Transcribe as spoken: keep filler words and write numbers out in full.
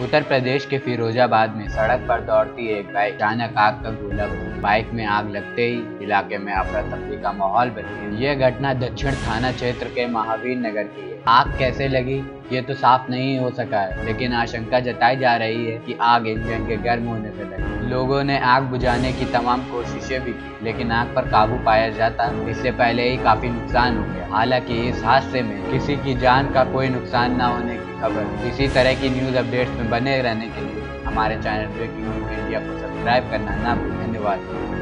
उत्तर प्रदेश के फिरोजाबाद में सड़क पर दौड़ती एक बाइक अचानक आग का गोला बनी। बाइक में आग लगते ही इलाके में अफरा तफरी का माहौल बन गया। यह घटना दक्षिण थाना क्षेत्र के महावीर नगर की है। आग कैसे लगी ये तो साफ नहीं हो सका है, लेकिन आशंका जताई जा रही है कि आग इंजन के गर्म होने से लगी। लोगों ने आग बुझाने की तमाम कोशिशें भी की, लेकिन आग पर काबू पाया जाता इससे पहले ही काफी नुकसान हो गया। हालांकि इस हादसे में किसी की जान का कोई नुकसान न होने की खबर। इसी तरह की न्यूज अपडेट्स में बने रहने के लिए हमारे चैनल ब्रेकिंग न्यूज इंडिया को सब्सक्राइब करना ना भूलें। धन्यवाद।